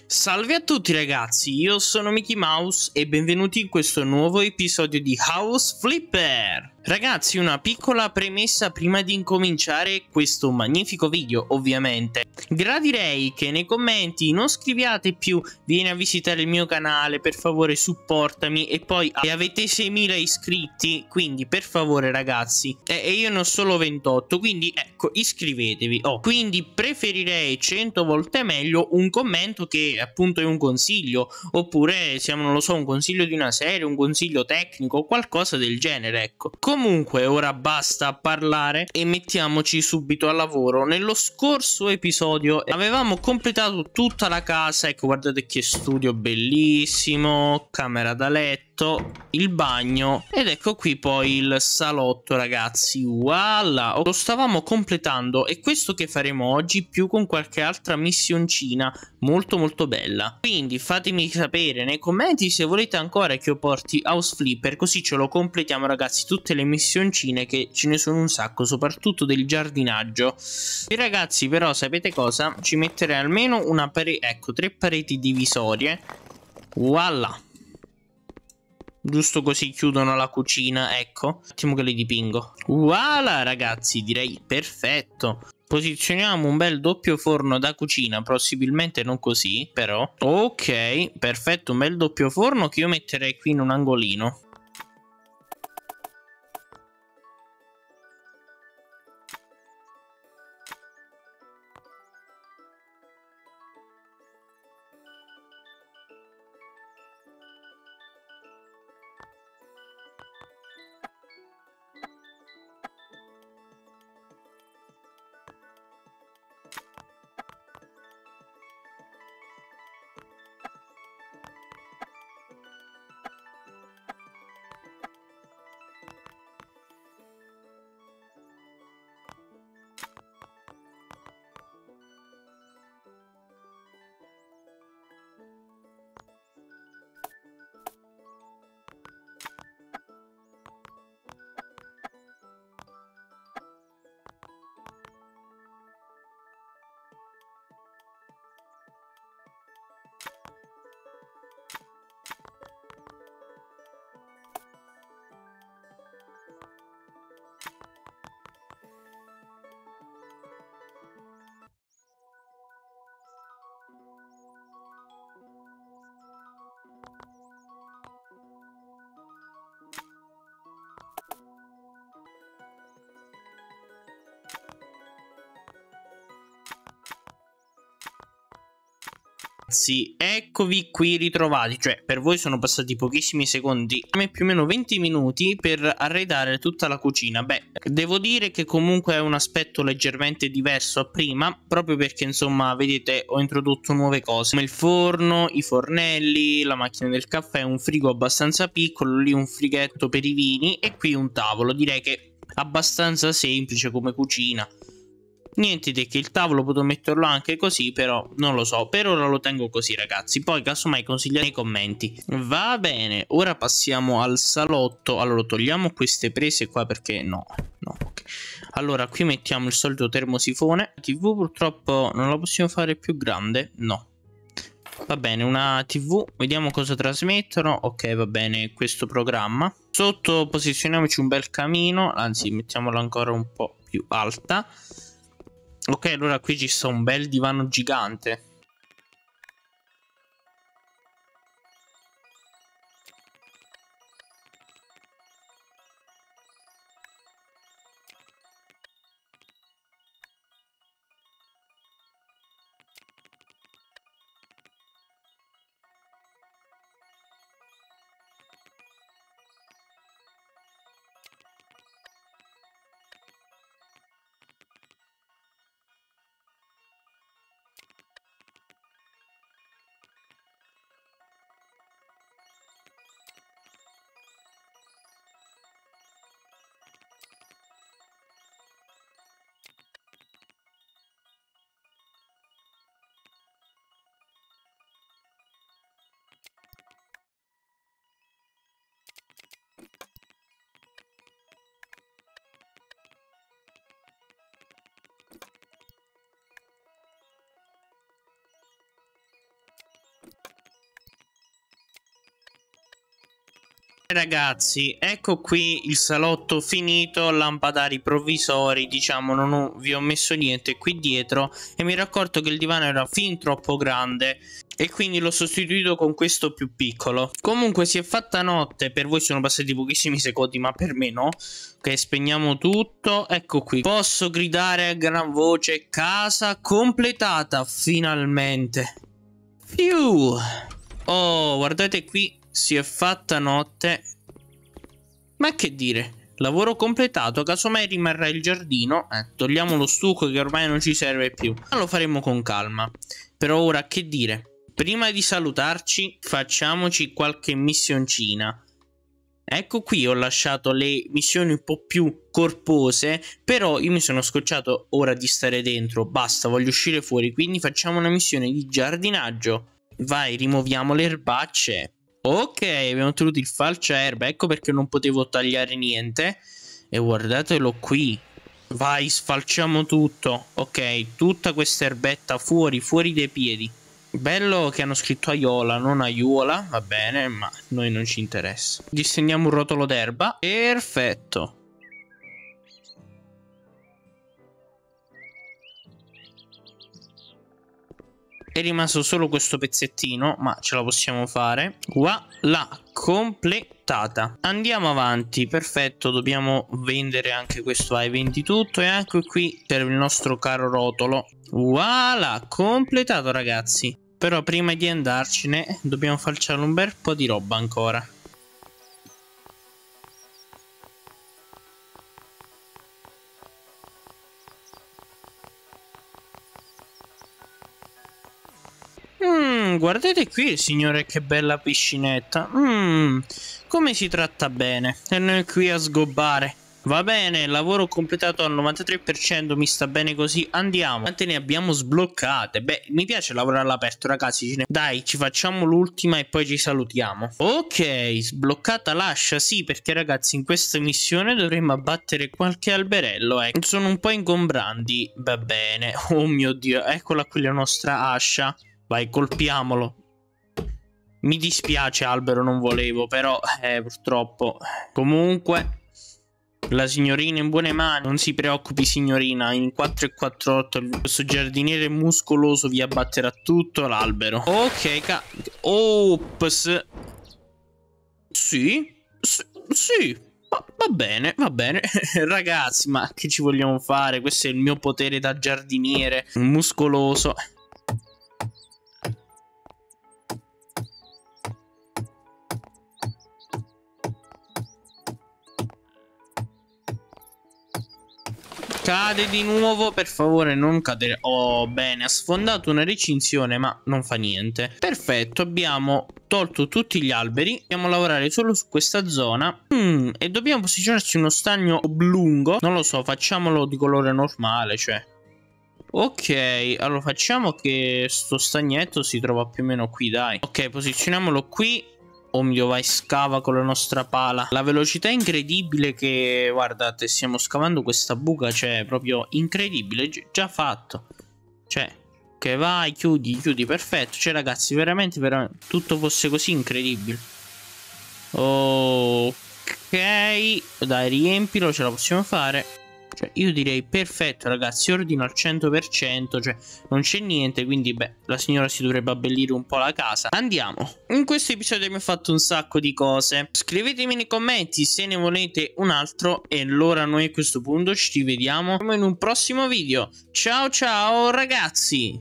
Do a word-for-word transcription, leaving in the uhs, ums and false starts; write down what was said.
Salve a tutti ragazzi, io sono Mickey Mouse e benvenuti in questo nuovo episodio di House Flipper. Ragazzi, una piccola premessa prima di incominciare questo magnifico video, ovviamente. Gradirei che nei commenti non scriviate più vieni a visitare il mio canale, per favore supportami, e poi avete seimila iscritti, quindi per favore ragazzi, e eh, io ne ho solo ventotto, quindi ecco, iscrivetevi. Oh, quindi preferirei cento volte meglio un commento che appunto è un consiglio, oppure se non lo so, un consiglio di una serie, un consiglio tecnico, qualcosa del genere, ecco. Comunque ora basta parlare e mettiamoci subito al lavoro. Nello scorso episodio avevamo completato tutta la casa, ecco guardate che studio bellissimo, camera da letto, il bagno ed ecco qui poi il salotto ragazzi, voilà, lo stavamo completando e questo che faremo oggi più con qualche altra missioncina molto molto bella. Quindi fatemi sapere nei commenti se volete ancora che io porti House Flipper, così ce lo completiamo ragazzi tutte le missioncine, che ce ne sono un sacco, soprattutto del giardinaggio. E ragazzi però sapete cosa? Ci metterei almeno una parete, ecco tre pareti divisorie, voilà. Giusto così chiudono la cucina, ecco. Un attimo che le dipingo. Voilà ragazzi, direi perfetto. Posizioniamo un bel doppio forno da cucina, possibilmente non così, però. Ok, perfetto, un bel doppio forno che io metterei qui in un angolino. Sì, eccovi qui ritrovati, cioè per voi sono passati pochissimi secondi, a me più o meno venti minuti per arredare tutta la cucina. Beh, devo dire che comunque è un aspetto leggermente diverso a prima, proprio perché insomma, vedete, ho introdotto nuove cose, come il forno, i fornelli, la macchina del caffè, un frigo abbastanza piccolo, lì un frighetto per i vini e qui un tavolo. Direi che abbastanza semplice come cucina. Niente di che, il tavolo potrò metterlo anche così, però non lo so, per ora lo tengo così ragazzi, poi casomai consigliate nei commenti. Va bene, ora passiamo al salotto. Allora togliamo queste prese qua perché no, no, ok. Allora qui mettiamo il solito termosifone. La tv purtroppo non la possiamo fare più grande, no. Va bene, una tv, vediamo cosa trasmettono. Ok, va bene, questo programma. Sotto posizioniamoci un bel camino, anzi mettiamola ancora un po' più alta. Ok, allora qui ci sta un bel divano gigante. ragazzi, ecco qui il salotto finito, lampadari provvisori, diciamo non ho, vi ho messo niente qui dietro e mi ero accorto che il divano era fin troppo grande e quindi l'ho sostituito con questo più piccolo. Comunque si è fatta notte, per voi sono passati pochissimi secondi ma per me no. Ok, spegniamo tutto, ecco qui, posso gridare a gran voce: casa completata finalmente. Fiu. Oh, guardate qui, si è fatta notte. Ma che dire, lavoro completato, casomai rimarrà il giardino. Eh, togliamo lo stucco che ormai non ci serve più. Ma lo faremo con calma. Però ora che dire, prima di salutarci facciamoci qualche missioncina. Ecco qui ho lasciato le missioni un po' più corpose, però io mi sono scocciato ora di stare dentro, basta, voglio uscire fuori, quindi facciamo una missione di giardinaggio. Vai, rimuoviamo le erbacce. Ok, abbiamo ottenuto il falciaerba, ecco perché non potevo tagliare niente. E guardatelo qui. Vai, sfalciamo tutto. Ok, tutta questa erbetta fuori, fuori dai piedi. Bello che hanno scritto Aiola, non Aiuola, va bene, ma a noi non ci interessa. Disegniamo un rotolo d'erba. Perfetto. È rimasto solo questo pezzettino, ma ce la possiamo fare. Voilà, completata. Andiamo avanti, perfetto, dobbiamo vendere anche questo. Vai, vendi tutto e anche qui serve il nostro caro rotolo. Voilà, completato ragazzi. Però prima di andarcene dobbiamo falciare un bel po' di roba ancora. Mmm, guardate qui, signore, che bella piscinetta. Mmm, come si tratta bene. E noi qui a sgobbare. Va bene, lavoro completato al novantatré per cento, mi sta bene così, andiamo. Quante ne abbiamo sbloccate? Beh, mi piace lavorare all'aperto, ragazzi. Dai, ci facciamo l'ultima e poi ci salutiamo. Ok, sbloccata l'ascia, sì, perché ragazzi in questa missione dovremmo abbattere qualche alberello, eh. Sono un po' ingombranti, va bene. Oh mio Dio, eccola qui la nostra ascia. Vai, colpiamolo. Mi dispiace, albero, non volevo, però, eh, purtroppo. Comunque... la signorina in buone mani, non si preoccupi signorina, in quattro e quattrotto questo giardiniere muscoloso vi abbatterà tutto l'albero. Ok, ca... Ops. Sì, S sì, va, va bene, va bene. Ragazzi, ma che ci vogliamo fare? Questo è il mio potere da giardiniere muscoloso. Cade di nuovo, per favore non cadere. Oh, bene, ha sfondato una recinzione, ma non fa niente. Perfetto, abbiamo tolto tutti gli alberi. Dobbiamo lavorare solo su questa zona. mm, E dobbiamo posizionarci uno stagno oblungo. Non lo so, facciamolo di colore normale, cioè. Ok, allora facciamo che sto stagnetto si trova più o meno qui, dai. Ok, posizioniamolo qui. Oh mio, vai, scava con la nostra pala. La velocità incredibile che, guardate, stiamo scavando questa buca, cioè, proprio incredibile, già fatto. Cioè, che vai, chiudi, chiudi, perfetto. Cioè, ragazzi, veramente, veramente, tutto fosse così incredibile. Ok, dai, riempilo, ce la possiamo fare. Cioè, io direi perfetto, ragazzi, ordino al cento per cento, cioè, non c'è niente, quindi, beh, la signora si dovrebbe abbellire un po' la casa. Andiamo. In questo episodio mi ho fatto un sacco di cose. Scrivetemi nei commenti se ne volete un altro e allora noi a questo punto ci vediamo in un prossimo video. Ciao ciao, ragazzi!